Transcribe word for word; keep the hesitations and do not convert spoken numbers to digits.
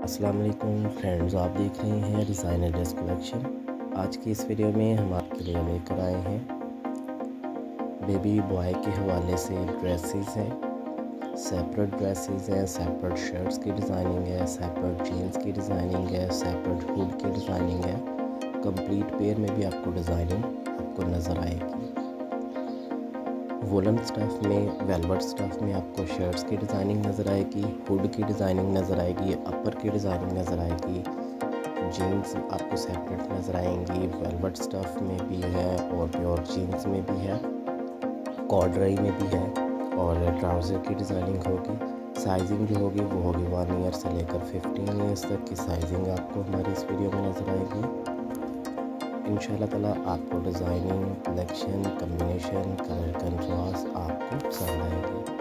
अस्सलाम वालेकुम फ्रेंड्स, आप देख रहे हैं डिज़ाइनर ड्रेस कलेक्शन। आज की इस वीडियो में हम आपके लिए लेकर आए हैं बेबी बॉय के हवाले से ड्रेसेस हैं, सेपरेट ड्रेसेस हैं, सेपरेट शर्ट्स की डिज़ाइनिंग है, सेपरेट जीन्स की डिज़ाइनिंग है, सेपरेट हुड की डिज़ाइनिंग है। कंप्लीट पेयर में भी आपको डिज़ाइनिंग आपको नज़र आएगी। वोलन स्टफ़ में, वेलवेट स्टफ़ में आपको शर्ट्स की डिज़ाइनिंग नज़र आएगी, हुड की डिज़ाइनिंग नज़र आएगी, अपर की डिज़ाइनिंग नज़र आएगी, जीन्स आपको सेपरेट नज़र आएंगी। वेलवेट स्टफ़ में भी है और प्योर जीन्स में भी है, कॉर्डराई में भी है और ट्राउज़र की डिज़ाइनिंग होगी। साइजिंग जो होगी वो होगी वन ईयर से लेकर फिफ्टीन ईयर्स तक की साइजिंग आपको हमारी इस वीडियो में नज़र आएगी। इंशाल्लाह ताला आपको designing, collection, combination, colour contrast आपको पसंद आएगी।